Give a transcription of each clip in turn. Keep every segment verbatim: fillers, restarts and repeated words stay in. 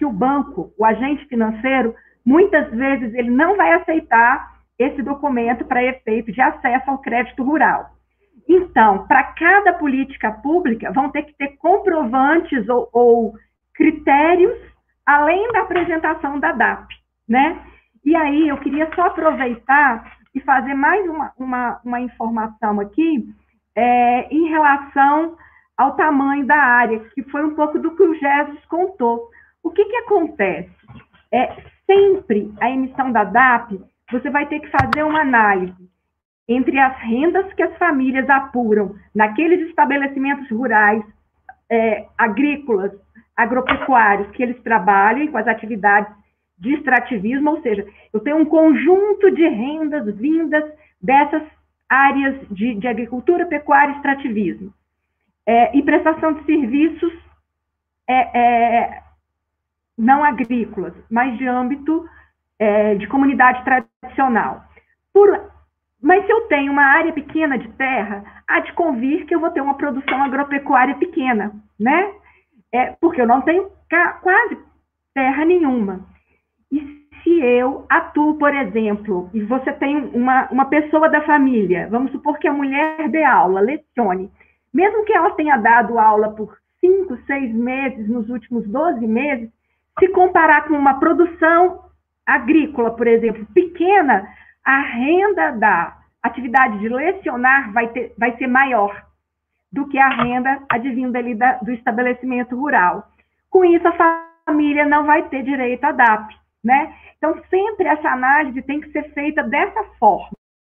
que o banco, o agente financeiro, muitas vezes ele não vai aceitar esse documento para efeito de acesso ao crédito rural. Então, para cada política pública, vão ter que ter comprovantes ou, ou critérios além da apresentação da D A P, né? E aí, eu queria só aproveitar e fazer mais uma, uma, uma informação aqui é, em relação ao tamanho da área, que foi um pouco do que o Jesus contou. O que que acontece? É, sempre a emissão da D A P, você vai ter que fazer uma análise entre as rendas que as famílias apuram naqueles estabelecimentos rurais, é, agrícolas, agropecuários, que eles trabalham com as atividades de extrativismo, ou seja, eu tenho um conjunto de rendas vindas dessas áreas de, de agricultura, pecuária e extrativismo. É, e prestação de serviços é, é, não agrícolas, mas de âmbito é, de comunidade tradicional. Por, mas se eu tenho uma área pequena de terra, há de convir que eu vou ter uma produção agropecuária pequena, né? É, porque eu não tenho quase terra nenhuma. E se eu atuo, por exemplo, e você tem uma, uma pessoa da família, vamos supor que a mulher dê aula, lecione, mesmo que ela tenha dado aula por cinco, seis meses, nos últimos doze meses, se comparar com uma produção agrícola, por exemplo, pequena, a renda da atividade de lecionar vai, ter, vai ser maior do que a renda advinda ali da, do estabelecimento rural. Com isso, a família não vai ter direito à D A P, né? Então, sempre essa análise tem que ser feita dessa forma.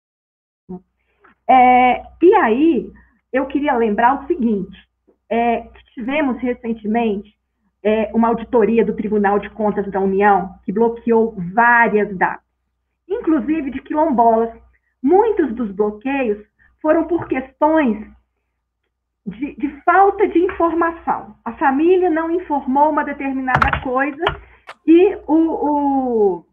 É, e aí, eu queria lembrar o seguinte, é, que tivemos recentemente é, uma auditoria do Tribunal de Contas da União que bloqueou várias D A Ps, inclusive de quilombolas. Muitos dos bloqueios foram por questões de, de falta de informação. A família não informou uma determinada coisa e, o, o,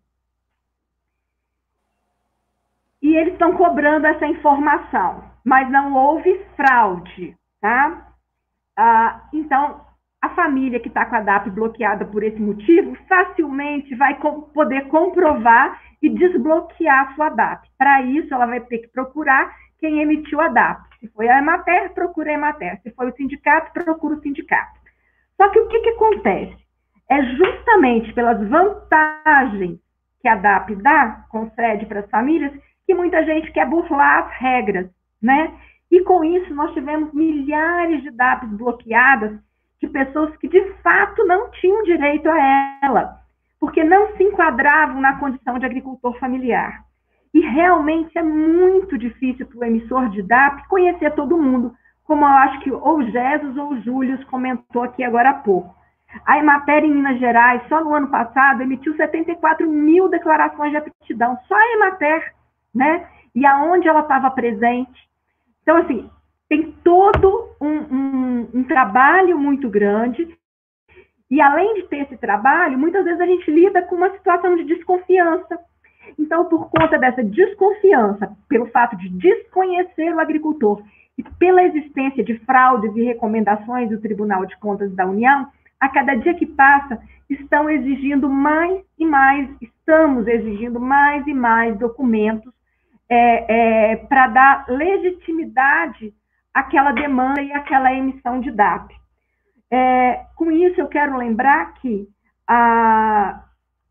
e eles estão cobrando essa informação, mas não houve fraude, tá? Ah, então, a família que está com a D A P bloqueada por esse motivo, facilmente vai com, poder comprovar e desbloquear a sua D A P. Para isso, ela vai ter que procurar quem emitiu a D A P. Se foi a Emater, procura a Emater. Se foi o sindicato, procura o sindicato. Só que o que, que acontece? É justamente pelas vantagens que a D A P dá, concede para as famílias, que muita gente quer burlar as regras, né? E com isso, nós tivemos milhares de D A Ps bloqueadas de pessoas que, de fato, não tinham direito a ela, porque não se enquadravam na condição de agricultor familiar. E realmente é muito difícil para o emissor de D A P conhecer todo mundo, como eu acho que ou o Jesus ou o Júlio comentou aqui agora há pouco. A Emater em Minas Gerais, só no ano passado, emitiu setenta e quatro mil declarações de aptidão, só a Emater, né? E aonde ela estava presente. Então, assim, tem todo um, um, um trabalho muito grande, e além de ter esse trabalho, muitas vezes a gente lida com uma situação de desconfiança. Então, por conta dessa desconfiança, pelo fato de desconhecer o agricultor e pela existência de fraudes e recomendações do Tribunal de Contas da União, a cada dia que passa, estão exigindo mais e mais, estamos exigindo mais e mais documentos é, é, para dar legitimidade àquela demanda e àquela emissão de D A P. É, com isso, eu quero lembrar que a,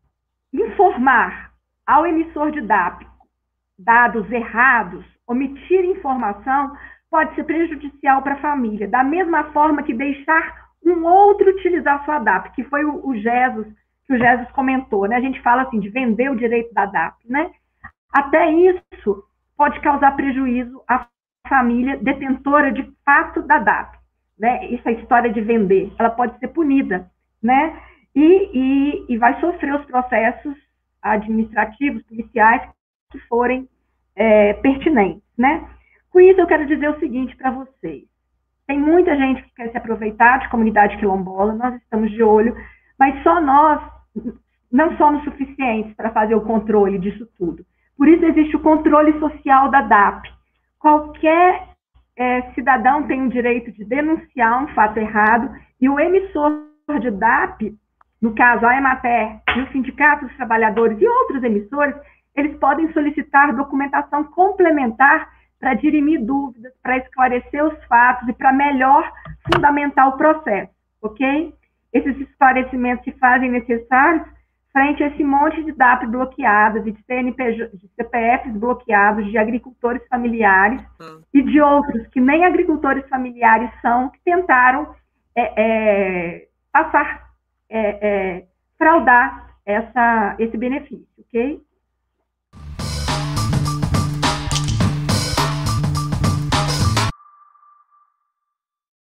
informar ao emissor de D A P dados errados, omitir informação, pode ser prejudicial para a família, da mesma forma que deixar um outro utilizar sua D A P, que foi o, o Jesus, que o Jesus comentou, né? A gente fala assim, de vender o direito da D A P, né? Até isso pode causar prejuízo à família detentora de fato da D A P, né? Essa história de vender, ela pode ser punida, né? E, e, e vai sofrer os processos administrativos, policiais, que forem é, pertinentes, né? Com isso, eu quero dizer o seguinte para vocês. Tem muita gente que quer se aproveitar de comunidade quilombola, nós estamos de olho, mas só nós não somos suficientes para fazer o controle disso tudo. Por isso existe o controle social da D A P. Qualquer é, cidadão tem o direito de denunciar um fato errado e o emissor de D A P no caso a Emater e o Sindicato dos Trabalhadores e outros emissores, eles podem solicitar documentação complementar para dirimir dúvidas, para esclarecer os fatos e para melhor fundamentar o processo, ok? Esses esclarecimentos se fazem necessários frente a esse monte de D A P bloqueadas e de, C N P J, de C P Fs bloqueados, de agricultores familiares hum. e de outros que nem agricultores familiares são, que tentaram é, é, passar, é, é, fraudar essa, esse benefício, ok?